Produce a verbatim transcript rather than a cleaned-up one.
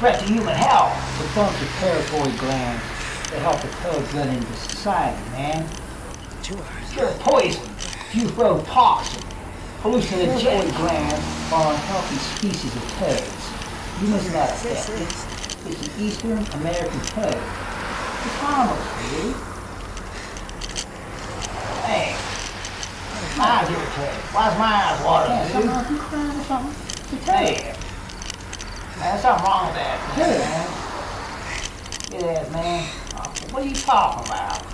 threat to human health. It's a bunch of territory glands that help the toad blend into society, man. They're poison, furotoxin, hallucinogenic glands are unhealthy species of toads. You must not affect it. It's an Eastern American toad. It's harmless, dude. Hey, my eyes irritated. Why's my eyes watering, dude? Something wrong? You crying or something? It's a toad. Man, there's something wrong with that, man. Get that, man. What are you talking about?